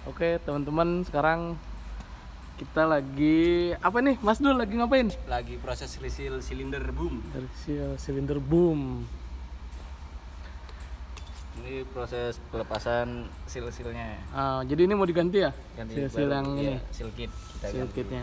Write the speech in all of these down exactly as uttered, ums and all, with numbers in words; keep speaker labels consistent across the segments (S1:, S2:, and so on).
S1: Oke teman-teman, sekarang kita lagi apa nih Mas Dul, lagi ngapain?
S2: Lagi proses reseal silinder boom.
S1: Reseal silinder boom.
S2: Ini proses pelepasan seal-sealnya.
S1: Ah, jadi ini mau diganti ya?
S2: Ganti
S1: Seal-seal
S2: baru,
S1: yang
S2: iya,
S1: ini.
S2: seal kit kita
S1: Seal
S2: ganti.
S1: kitnya.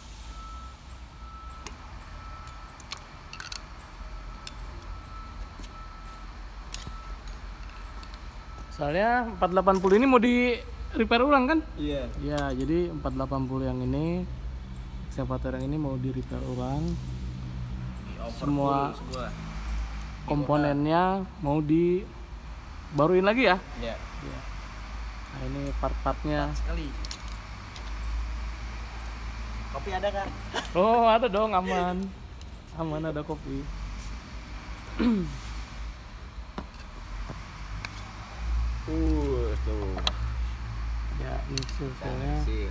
S1: Soalnya empat delapan puluh ini mau di repair ulang kan?
S2: Iya.
S1: Ya, jadi empat delapan puluh yang ini, excavator yang ini mau di repair ulang. Semua komponennya mau dibaruin lagi ya?
S2: Iya.
S1: Ya. Nah, ini part-partnya.
S2: Sekali. Kopi ada kan?
S1: Oh, ada dong, aman. Aman, ada kopi.
S2: Uh, tuh.
S1: Ya, ini seal-sealnya.
S2: Seal.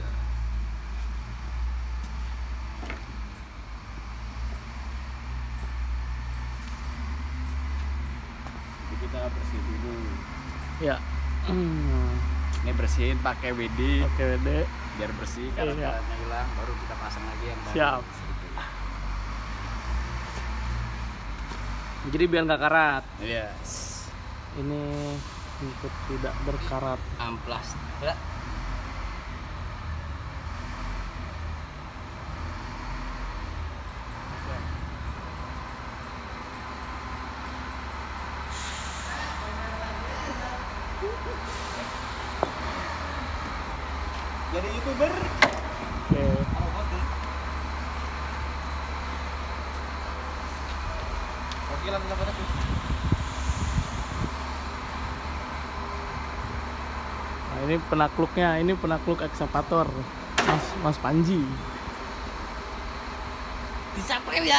S2: Jadi kita bersih dulu.
S1: Ya.
S2: Ini bersihin pakai W D.
S1: Oke, W D.
S2: Biar bersih, karena
S1: Iya.
S2: karetnya hilang, baru kita pasang lagi yang baru.
S1: Siap. Jadi biar nggak karat.
S2: Yes.
S1: Ini untuk tidak berkarat.
S2: Amplas. Ya. Jadi YouTuber.
S1: Oke.
S2: Oke lah, kita tuh.
S1: Nah, ini penakluknya, ini penakluk ekskavator. Mas Mas Panji.
S2: Disaprem ya.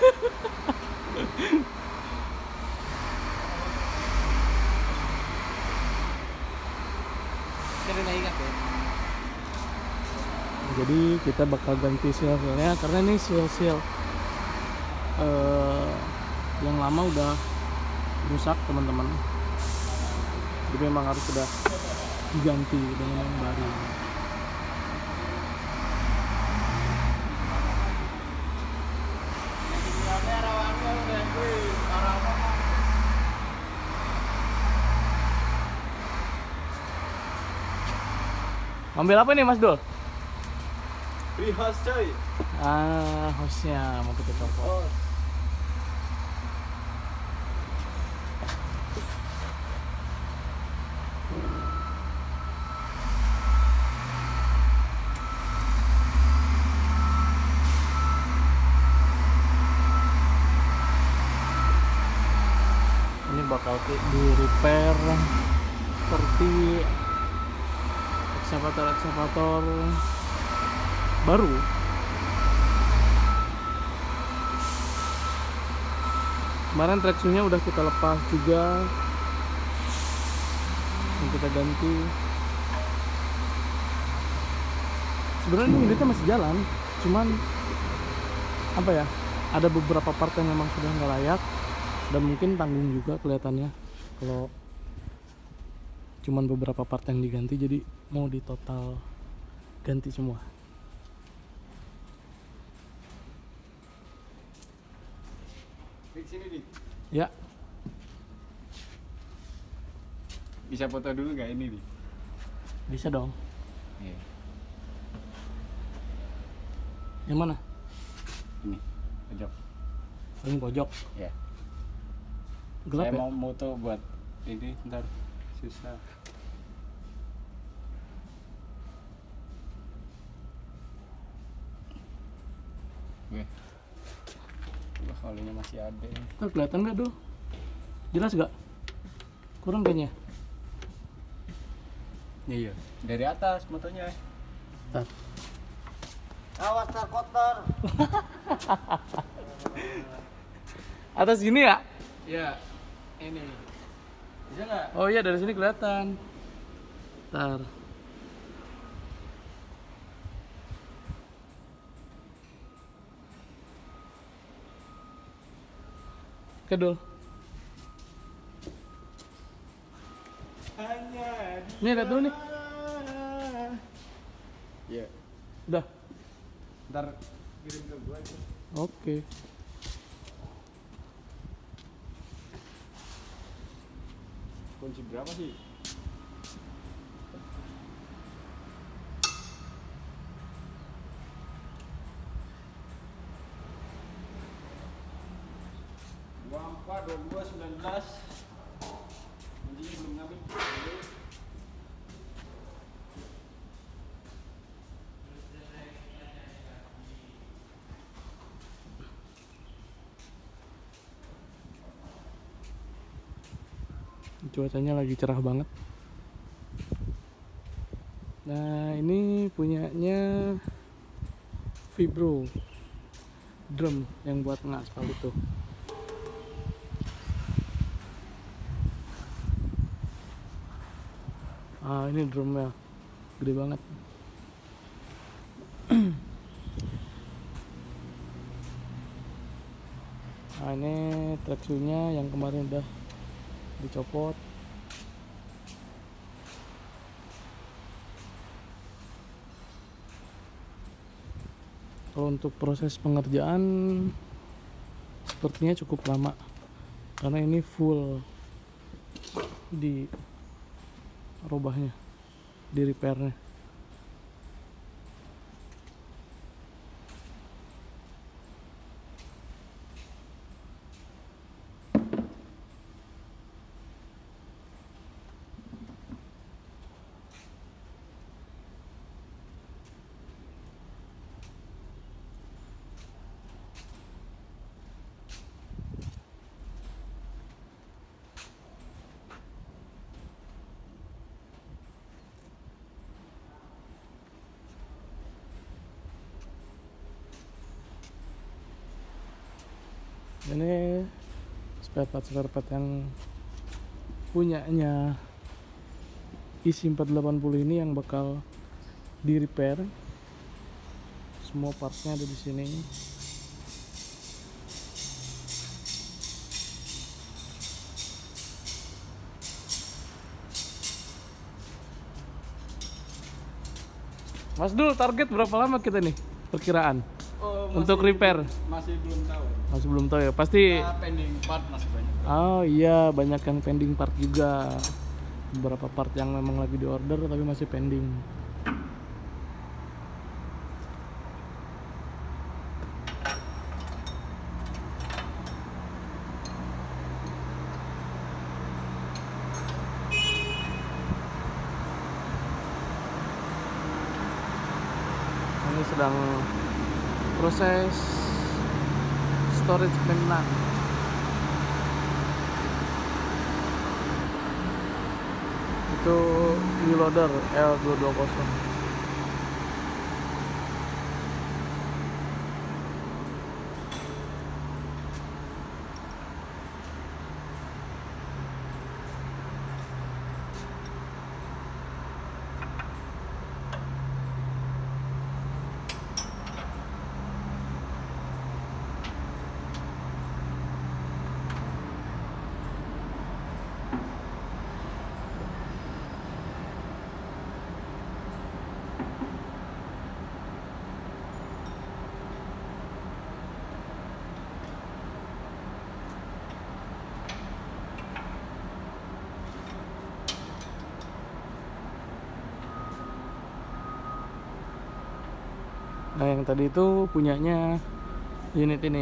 S1: Jadi kita bakal ganti seal-sealnya karena ini seal-seal eh, yang lama udah rusak teman-teman. Jadi memang harus sudah diganti dengan yang baru. Ambil apa nih Mas Dul?
S2: Beli host coy.
S1: Ah, hostnya mau kita copot. Ini bakal di repair seperti ekskavator-ekskavator baru. Kemarin traction-nya udah kita lepas juga, yang kita ganti. Sebenarnya ini unitnya masih jalan, cuman apa ya, ada beberapa part yang memang sudah nggak layak dan mungkin tanggung juga kelihatannya kalau cuman beberapa part yang diganti, jadi mau di total ganti semua.
S2: Di sini nih.
S1: Ya,
S2: Bisa foto dulu nggak ini nih?
S1: bisa dong.
S2: Iya.
S1: Yang mana?
S2: Ini pojok.
S1: Paling pojok.
S2: Ya.
S1: Gelap
S2: Saya
S1: ya?
S2: mau moto buat ini, ntar susah. Oke. Wah, olinya masih ada.
S1: Ntar kelihatan nggak Dul? Jelas nggak? Kurang kayaknya.
S2: Iya. Dari atas motonya.
S1: Ntar.
S2: Awas terkotor.
S1: Atas sini ya?
S2: Ya. Ini. Bisa nggak?
S1: Oh iya, dari sini kelihatan. Ntar. Oke Dul.
S2: Hanya
S1: Nih lihat dulu nih.
S2: Iya.
S1: Udah.
S2: Ntar kirim ke gua aja.
S1: Oke.
S2: Kunci berapa sih? Dua empat dua dua sembilan belas. Kuncinya belum ngambil.
S1: Cuacanya lagi cerah banget. Nah, ini punyanya Vibro drum yang buat ngaspal itu. Ah, ini drumnya gede banget. Nah, ini track shoe-nya yang kemarin udah dicopot. Kalau untuk proses pengerjaan sepertinya cukup lama karena ini full di robahnya, di repairnya. Ini spare part spare part yang punyanya isi empat delapan puluh ini yang bakal di repair. Semua partnya ada di sini. Mas Dul, target berapa lama kita nih perkiraan?
S2: Oh,
S1: untuk repair?
S2: Masih belum tahu.
S1: Masih belum tahu ya, pasti.
S2: Nah, pending part masih banyak.
S1: Oh iya, banyak yang pending part juga. Beberapa part yang memang lagi di order tapi masih pending. Ini sedang proses storage mainline. Itu new loader L dua dua nol. Nah, yang tadi itu punyanya unit ini,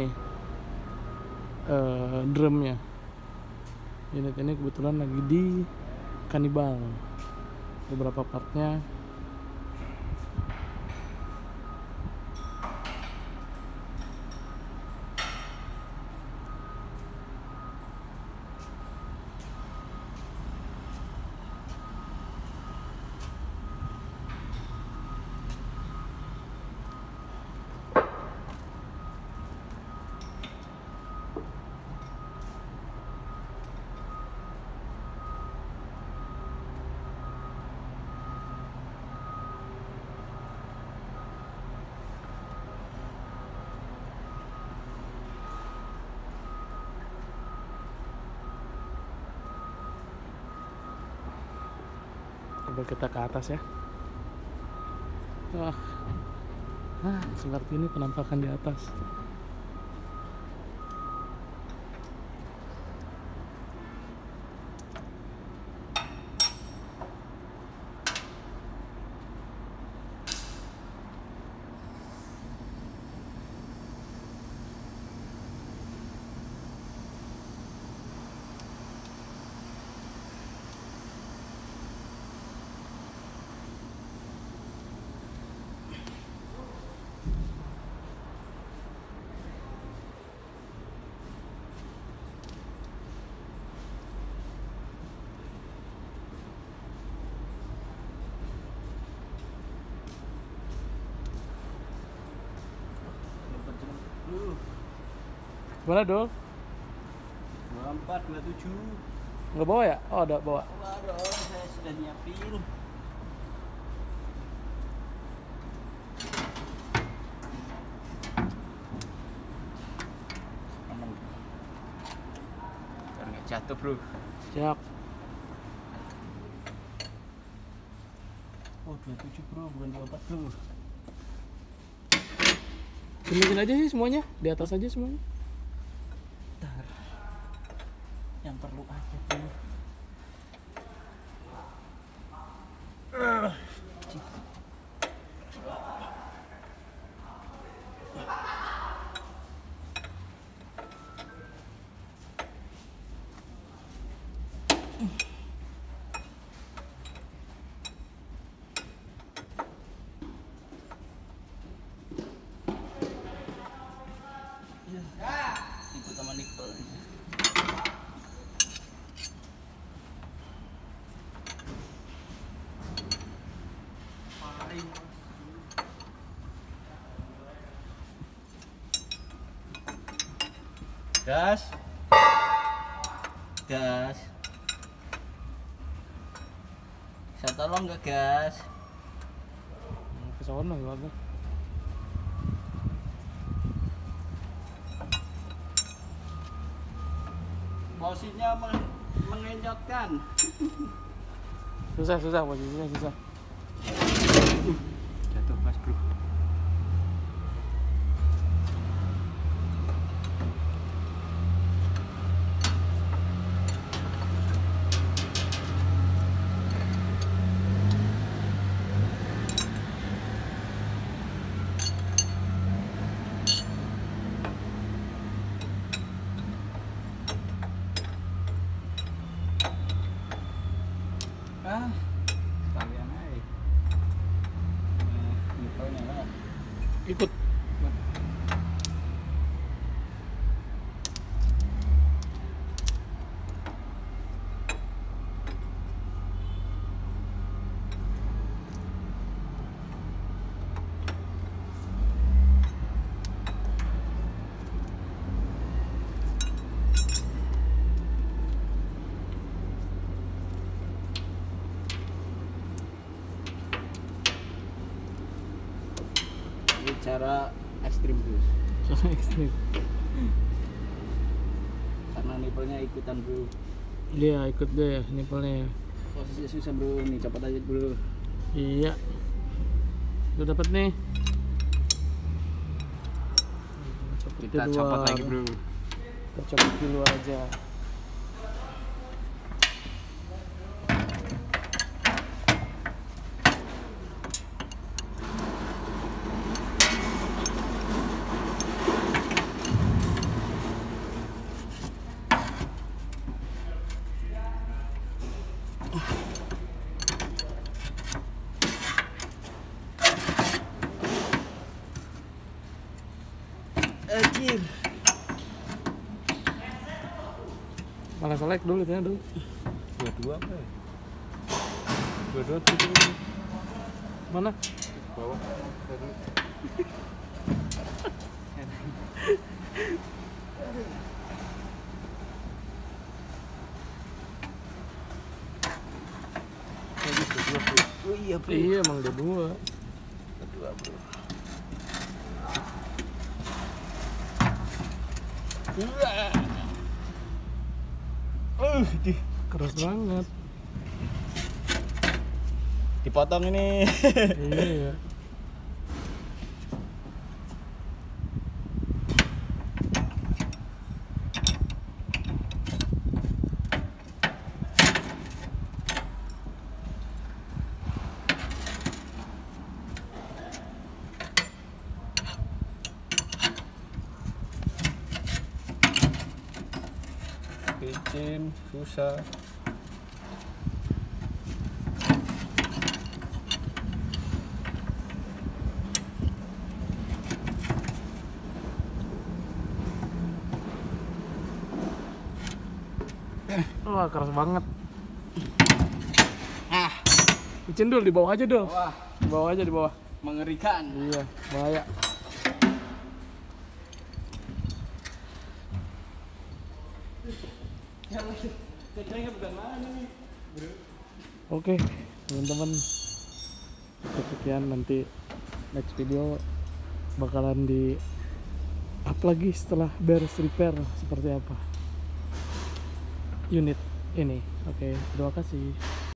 S1: uh, drumnya. Unit ini kebetulan lagi di Kanibal. Beberapa partnya coba kita ke atas ya. Wah. Nah, seperti ini penampakan di atas. Gimana Dol?
S2: dua empat, dua tujuh.
S1: Nggak bawa ya? Oh ada bawa.
S2: Waduh, saya sudah nyiapin. Aman. Biar nggak jatuh bro.
S1: Siap.
S2: Oh dua tujuh bro, bukan dua empat bro.
S1: Kemudian aja sih semuanya, di atas aja semuanya.
S2: Bentar. Yang perlu aja bro. Uh. Ikut sama Nicole. Gas. Gas. Saya tolong nggak gas?
S1: Ke sono gimana?
S2: Posisinya meng- mengenjotkan.
S1: Susah susah posisinya susah.
S2: Jatuh pas bro. Ah, sekalian aja. Nah, Nicole-nya lah.
S1: Ikut.
S2: Ini cara ekstrim bro.
S1: Soalnya ekstrim.
S2: Karena nipelnya ikutan bro.
S1: Iya ikut deh nipelnya.
S2: Posisinya susah bro, nih copot aja bro.
S1: Iya. Udah dapat nih. Copot
S2: Kita
S1: di
S2: copot
S1: luar.
S2: lagi bro.
S1: Kita copot di luar aja.
S2: Anjir.
S1: Malah selek dulu ya dulu.
S2: Dua-dua apa ya?
S1: Dua-dua tuh. Mana?
S2: Bawah. Oh iya bro.
S1: Iya emang udah dua.
S2: Dua bro. Uh, di
S1: Keras banget.
S2: dipotong ini.
S1: Iya.
S2: licin, susah.
S1: Wah, keras banget.
S2: Ah,
S1: Licin dul, di bawah aja dul.
S2: wah,
S1: Di bawah aja, di bawah.
S2: mengerikan.
S1: Iya, bahaya.
S2: Kecengnya bukan mana nih, bro?
S1: Oke, teman-teman. Cukup sekian, nanti next video bakalan di up lagi setelah beres repair seperti apa unit ini. Oke, terima kasih.